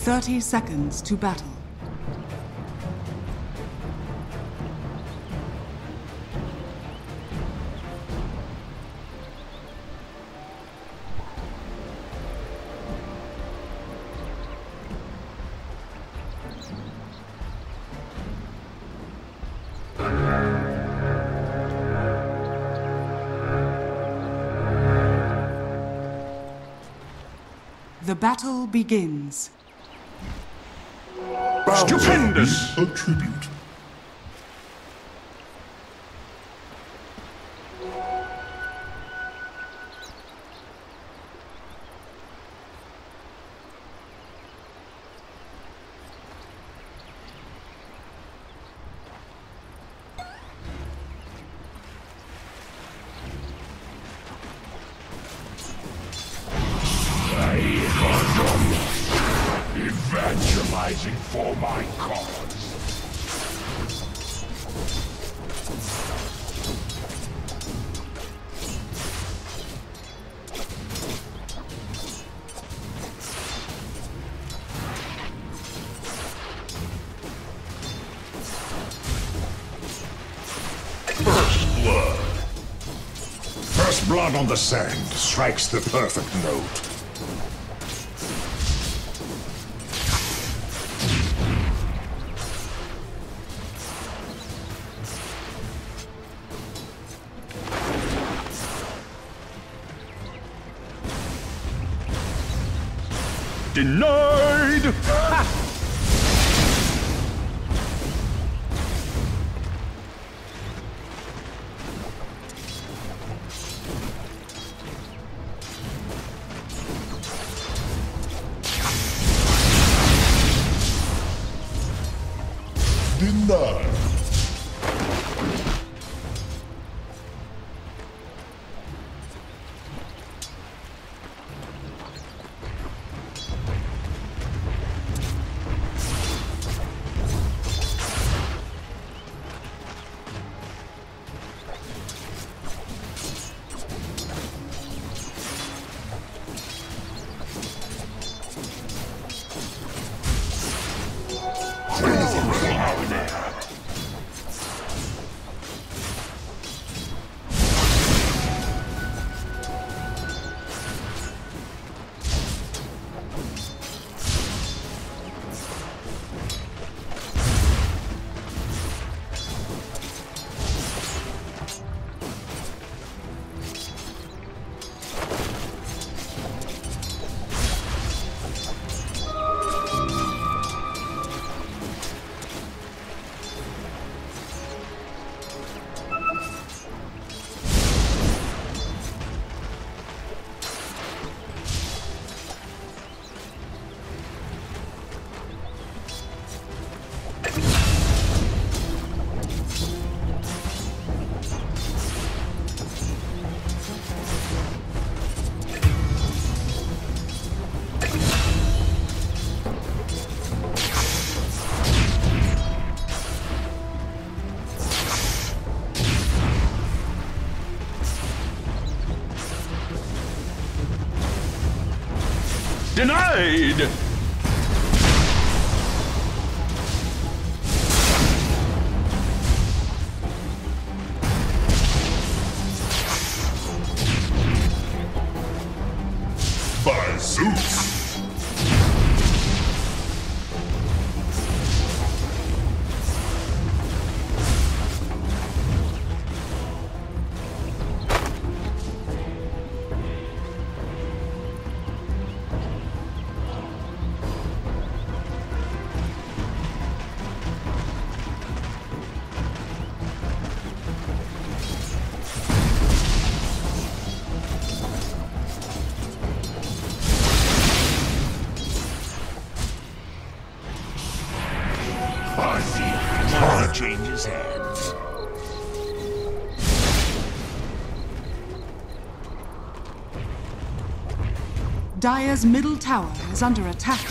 30 seconds to battle. The battle begins. Stupendous! A tribute. Evangelizing for my cause. First blood. First blood on the sand strikes the perfect note. Denied! Ha! Denied. Denied! By Zeus! Changes hands. Dire's middle tower is under attack.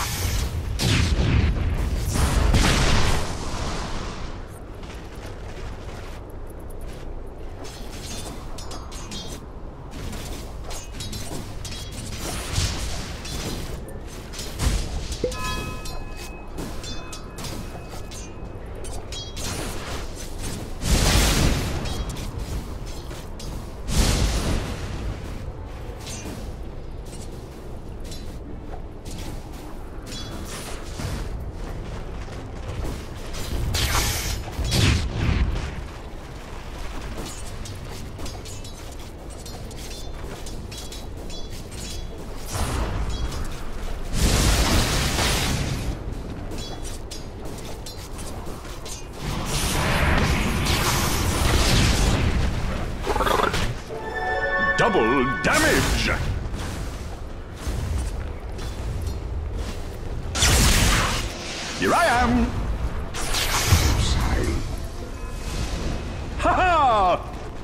Double damage! Here I am! Ha ha!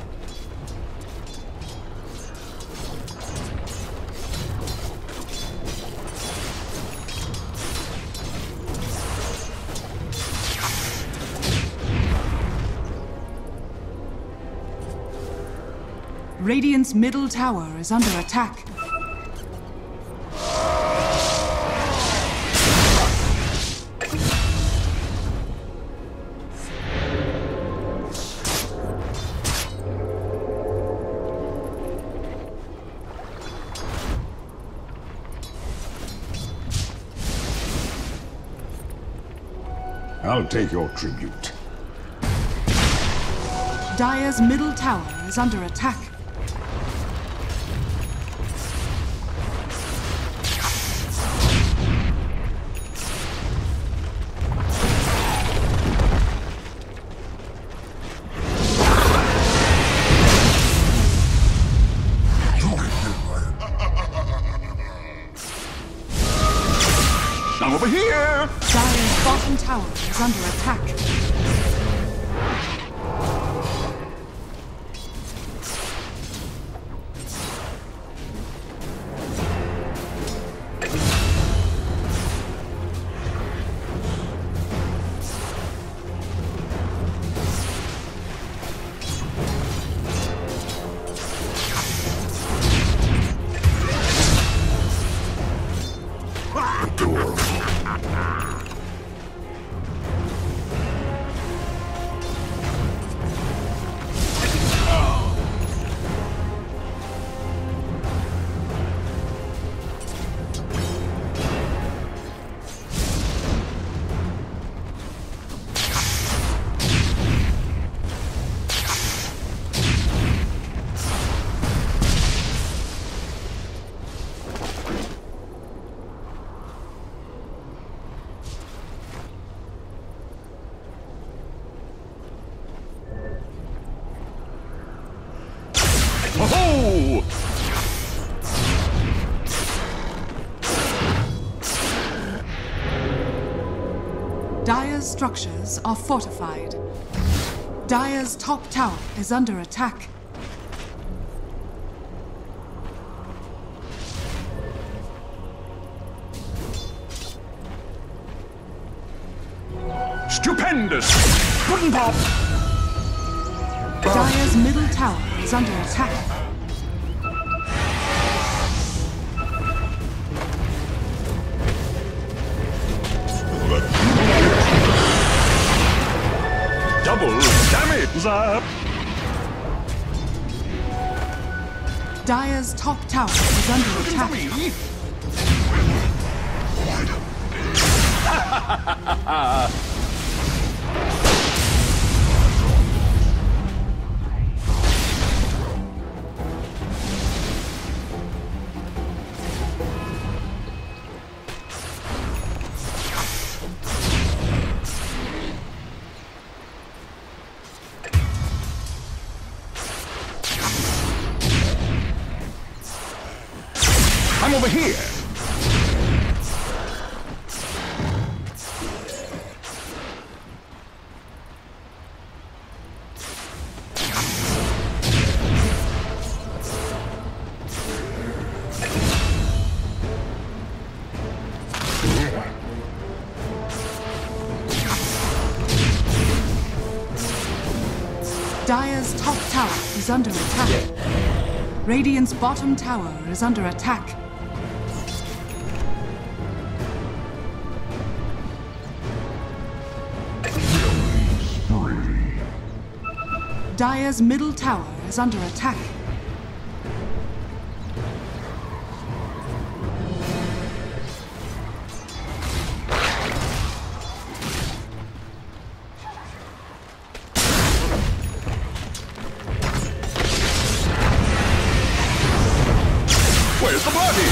Radiant's middle tower is under attack. I'll take your tribute. Dire's middle tower is under attack. I'm over here! Dire's bottom tower is under attack. Oh! Dire's structures are fortified. Dire's top tower is under attack. Stupendous! Puddin' pop! Dire's middle tower is under attack. Double damage! Zap! Dire's top tower is under attack. Me? I'm over here! Dire's top tower is under attack. Radiant's bottom tower is under attack. Dire's middle tower is under attack. Where's the party?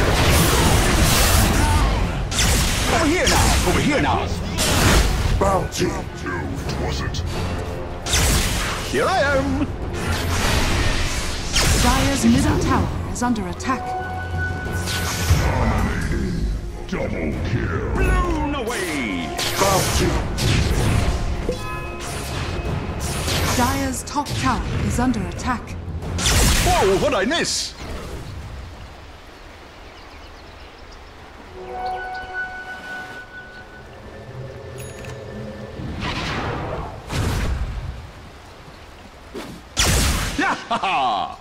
Over here now! Over here now! Bounty! No, it wasn't. Here I am! Dire's middle tower is under attack. Double kill. Blown away. Bounty. Dire's top tower is under attack. Whoa, what'd I miss? Ha!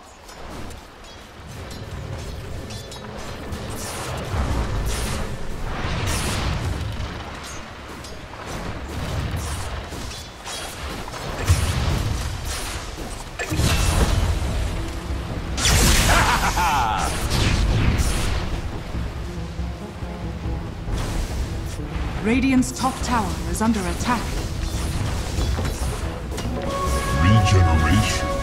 Radiant's top tower is under attack. Regeneration.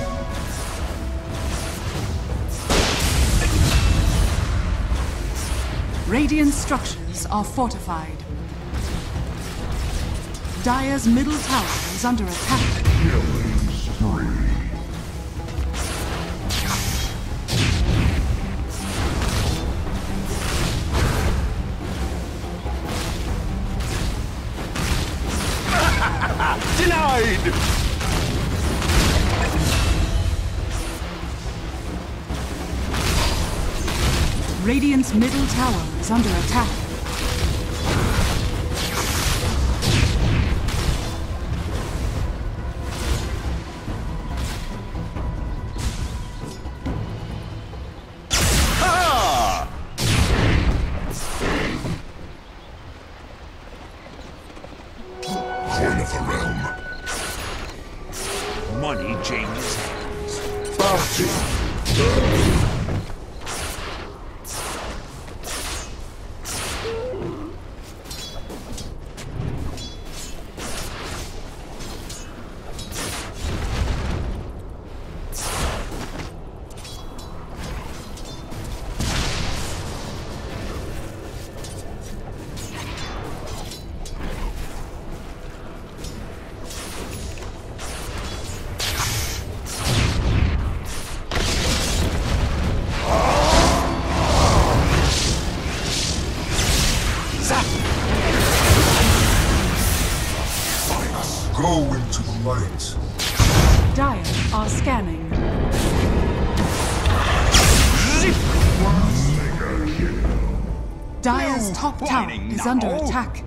Radiant structures are fortified. Dire's middle tower is under attack. Killing spree. Denied! Radiant's middle tower is under attack. Ha! Coin of the realm. Money changes hands. Bounty. Go into the light. Dire are scanning. Mega kill. Dire's No top tower whining is now. under attack.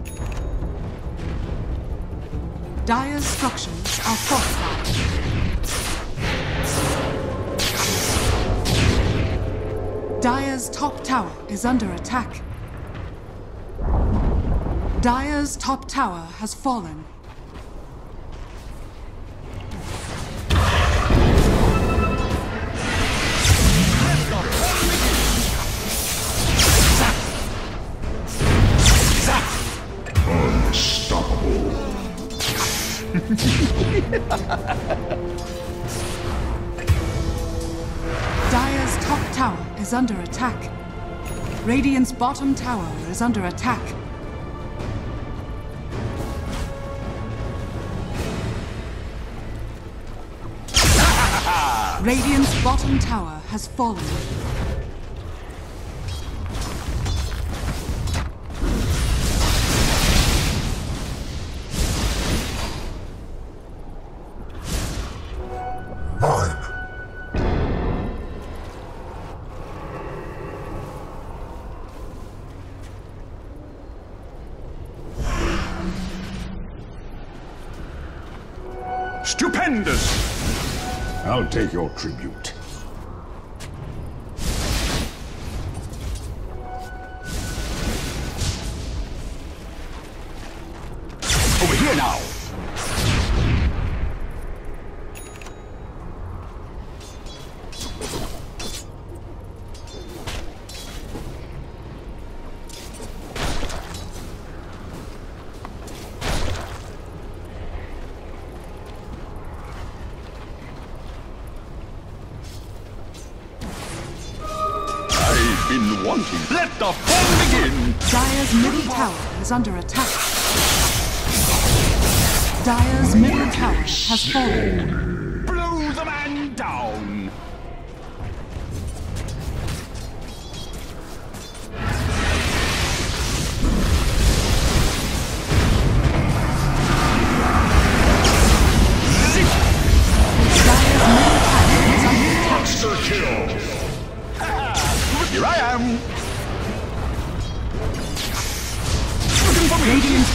Dire's structures are fortified. Dire's top tower is under attack. Dire's top tower has fallen. Unstoppable. Dire's top tower is under attack. Radiant's bottom tower is under attack. Radiant's bottom tower has fallen. Mine. Stupendous! I'll take your tribute. Over here now! I've been wanting. Let the fun begin! Dire's middle tower is under attack. Dire's middle tower has fallen. Blow the man down!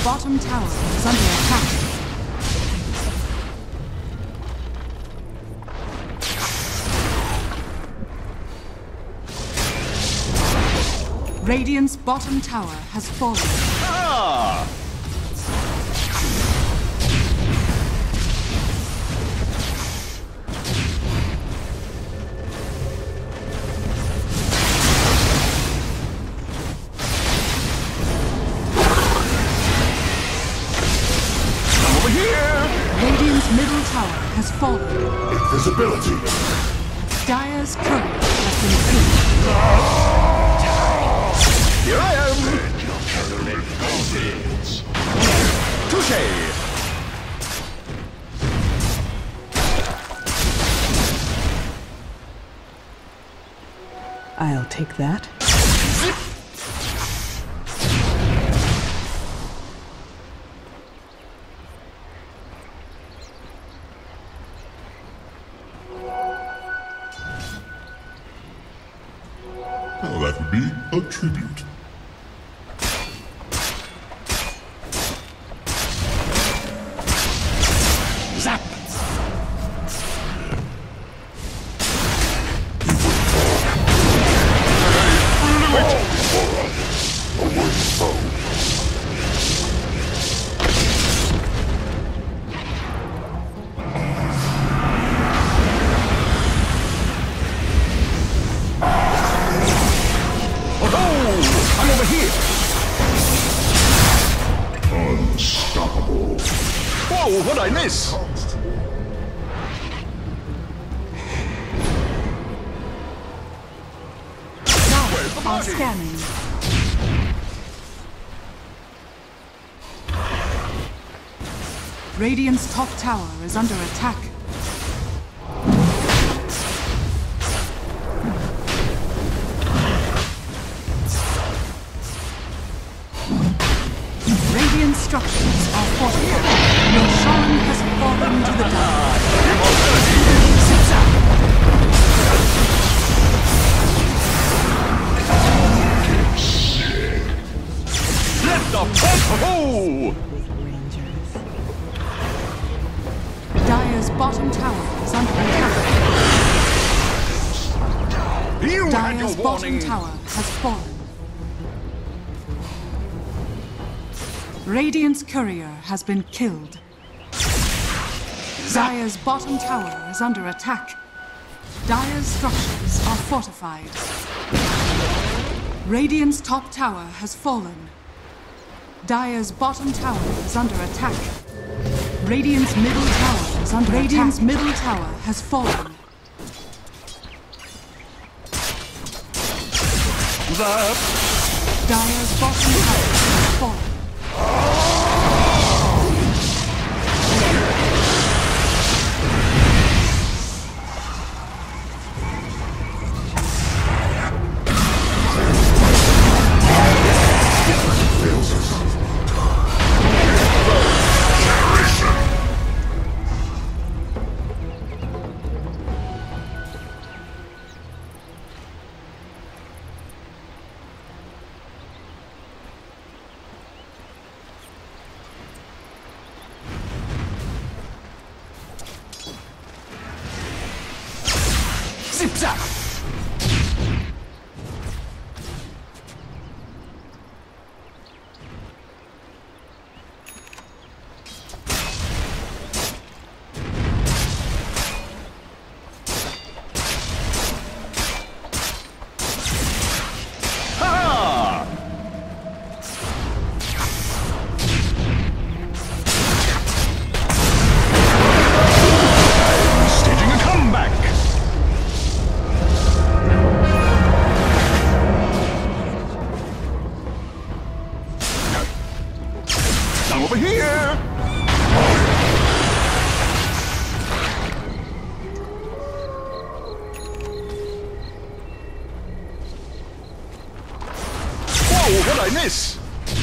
bottom tower is under attack. Radiant's bottom tower has fallen. Ah! Over here! Radiant's middle tower has fallen. Invisibility. Dire's courier has been killed. Here I am! Touché! I'll take that. Now that would be a tribute. Zap! I'm over here! Unstoppable. Whoa, what'd I miss? Where's the Are party? scanning. Radiant's top tower is under attack. Radiant structures are fortified. Roshan has fallen to the dark. Let the pump go! Dire's bottom tower is under attack. You had your Dire's bottom warning! tower has fallen. Radiant's courier has been killed. Dire's bottom tower is under attack. Dire's structures are fortified. Radiant's top tower has fallen. Dire's bottom tower is under attack. Radiant's middle tower is under attack. Radiant's middle tower has fallen. Zap! Dire's bottom tower has fallen. Zip zap! Ha! Staging a comeback! Now over here! Whoa, what'd I miss?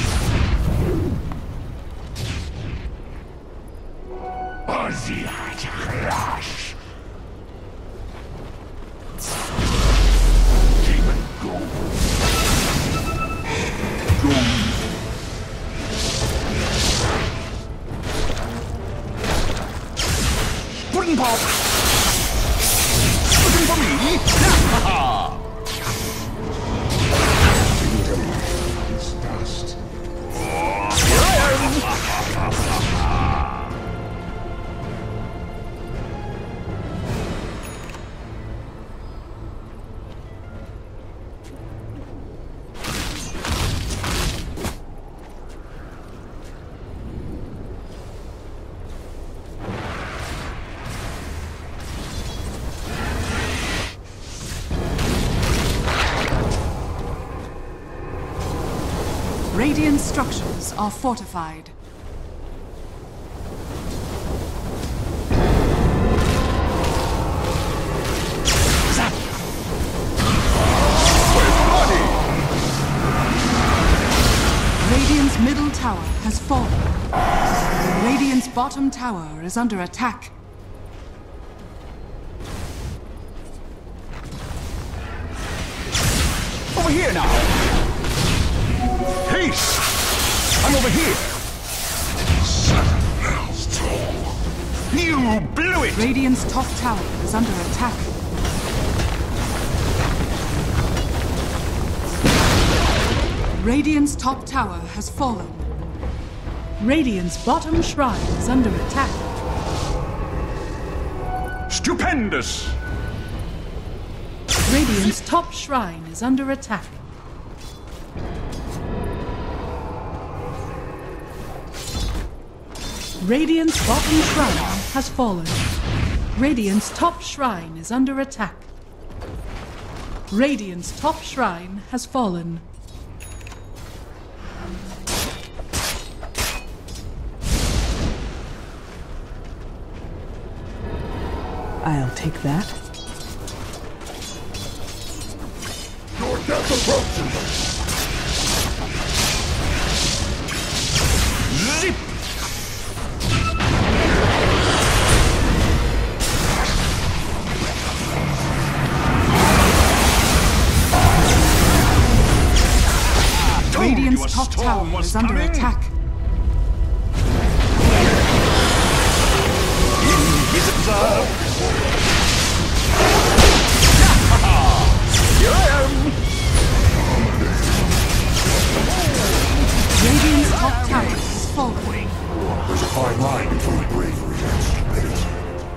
Crash. Radiant structures are fortified. Radiant's middle tower has fallen. Radiant's bottom tower is under attack. Over here now! Haste! I'm over here! You blew it! Radiant's top tower is under attack. Radiant's top tower has fallen. Radiant's bottom shrine is under attack. Stupendous! Radiant's top shrine is under attack. Radiant's bottom shrine has fallen. Radiant's top shrine is under attack. Radiant's top shrine has fallen. I'll take that. Your death approaches! Zip! Radiant's top tower is under attack. Invisible! Here I am! Radiant's top tower is falling. There's a fine line between bravery and stupidity.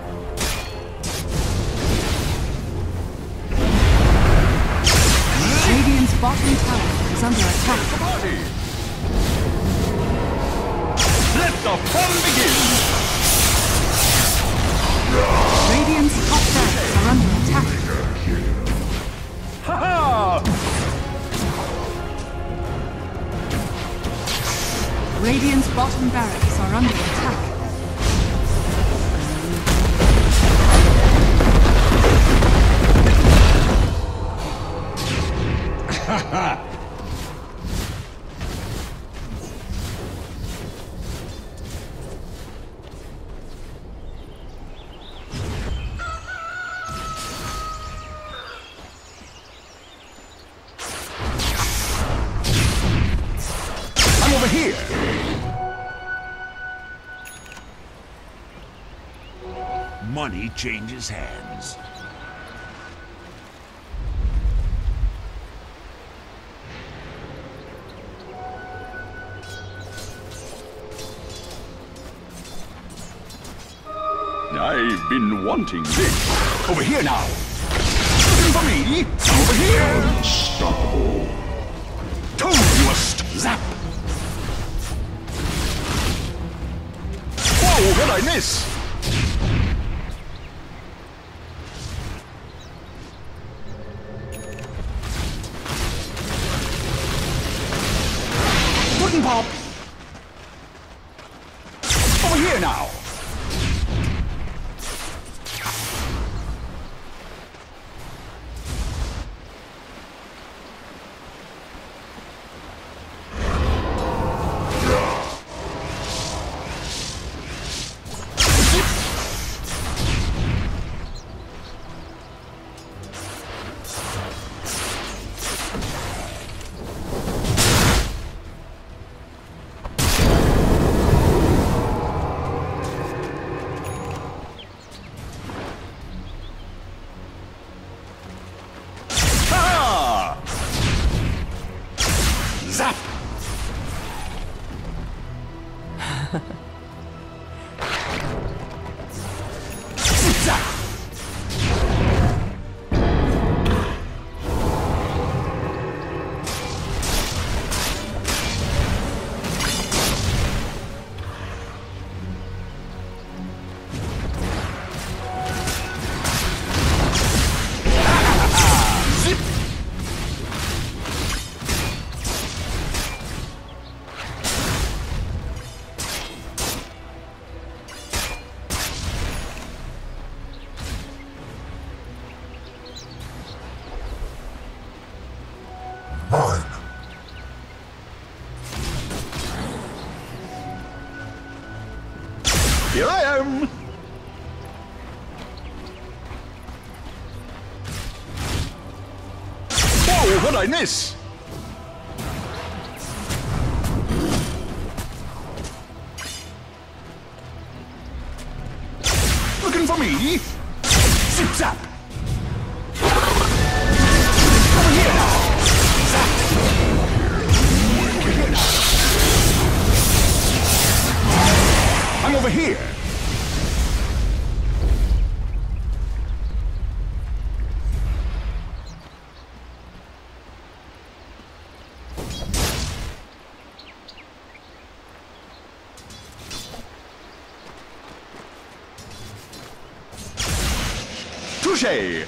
Radiant's bottom tower is under attack. Party! Let the fun begin! Radiant's top barracks are under attack. Ha-ha! Radiant's bottom barracks are under attack. I'm over here! Money changes hands. I've been wanting this. Over here now. Looking for me. Over here. Unstoppable. Told you a zap. Whoa, what'd I miss? Wooden pop. Over here now. Here I am! Whoa, what'd I miss? Looking for me? Zip zap! Over here now! Zap! Over here now! I'm over here! Touché!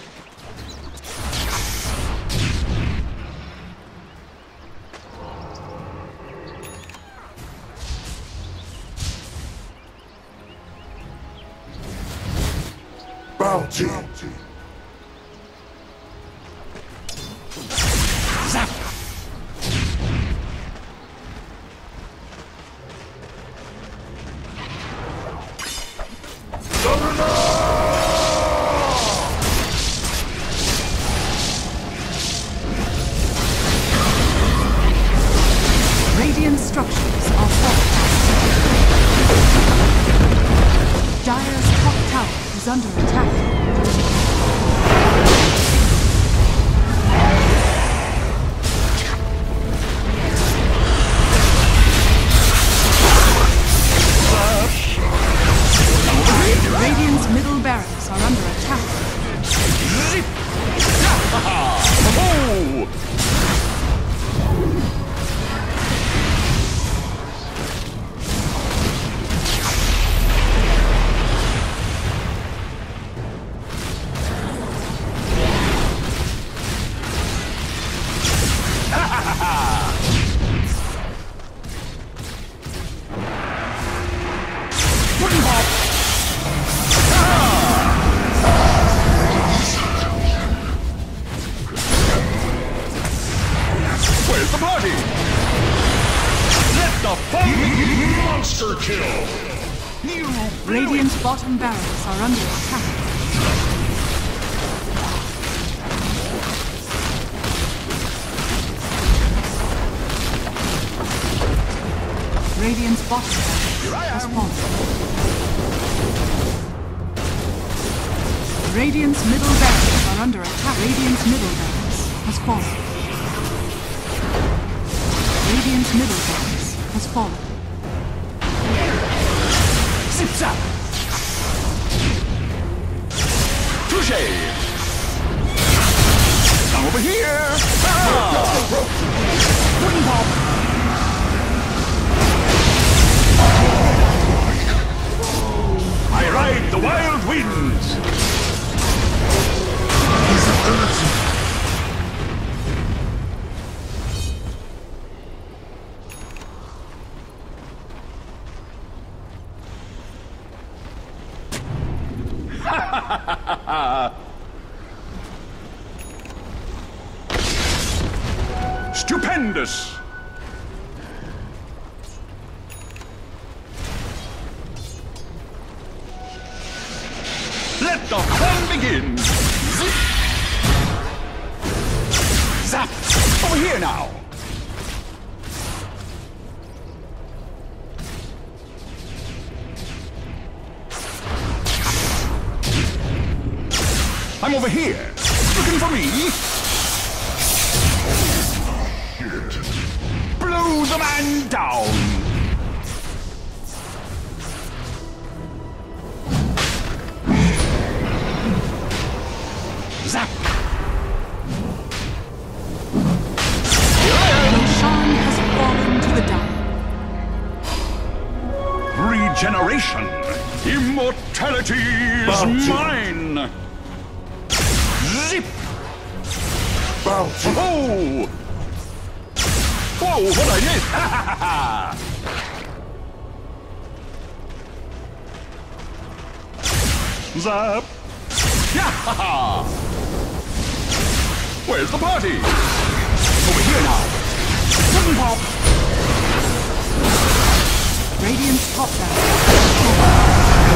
Bounty. Zap! Radiant structures are fortified. Dire's top tower is under attack. Radiant's middle barracks are under attack. Zip! Oh! Wooden hop! Where's the party? Let the fun begin! Monster kill. You Radiant's bottom barracks are under attack. Radiant's bottom barracks has fallen. Radiant's middle barracks are under attack. Radiant's middle barracks has fallen. Radiant's middle barracks has fallen. Zip zap! Touché! Come over here! Wooden pop! I ride the wild winds! Stupendous! Let the fun begin! Zip! Zap! Over here now! I'm over here! Looking for me? Blow the man down! Zap! Roshan has fallen to the Dire. Regeneration! Immortality is Bounty. mine! Zip! Bounty. Oh! Whoa, what I did! Ha ha ha! Zap! Yeah ha ha! Where's the party? Over here now! Wooden pop! Radiant's top barracks.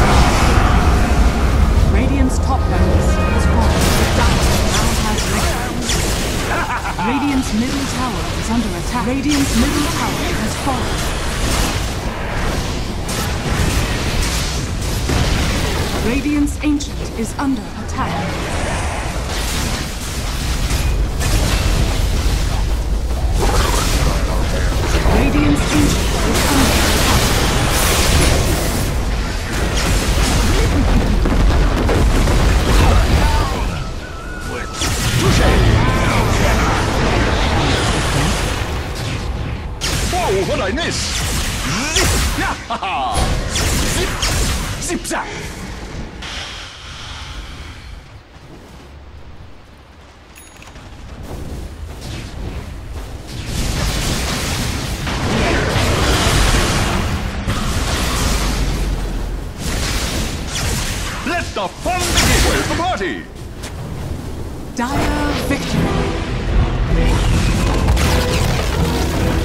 top barracks has fallen. Dire now has victory. Radiant's middle tower is under attack. Radiant's middle tower has fallen. Radiant's Ancient is under attack. Radiant's Ancient is under attack. Whoa, what'd I miss? Zip! Yeah! Zip! Zip zap! Let the fun begin! Where's the party? Dire victory.